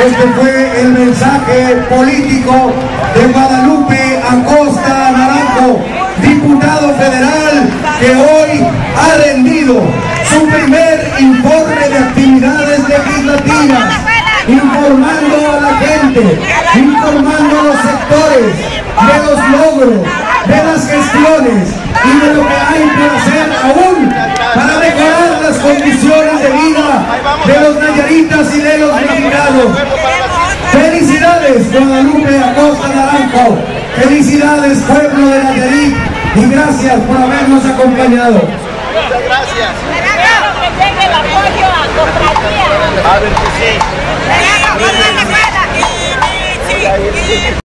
Este fue el mensaje político de Guadalupe Acosta Naranjo, diputado federal que hoy ha rendido su primer informe de actividades legislativas, informando a la gente, informando a los sectores de los logros, de las gestiones y de lo que hay por hacer aún para mejorar las condiciones de vida de los nayaritas y de los mexicanos. Felicidades, Guadalupe Acosta Naranjo, felicidades, pueblo de Nayarit, y gracias por habernos acompañado. Muchas gracias. Esperamos que llegue el apoyo a Cofradía. A ver que sí.